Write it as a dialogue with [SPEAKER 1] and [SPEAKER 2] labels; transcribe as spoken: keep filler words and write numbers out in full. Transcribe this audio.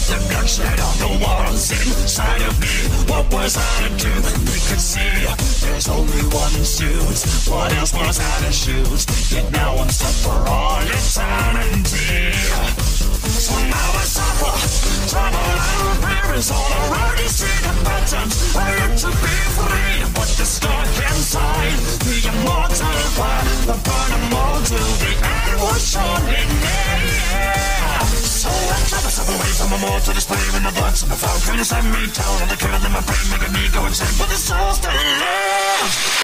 [SPEAKER 1] The bloodshed on the walls inside of me. What was I to do that they could see? There's only one suit. What else was I to shoot? Yet now I'm stuck for all eternity. So now I suffer trouble and fear is all around. You see the patterns. I look to be free, but the stuck inside. The immortal fire, the burn them all to the end was surely near. So I try to step away from a more to display when the bloods and the foul. Can you send me down on the curve in my brain, making me go insane, but the soul still lives.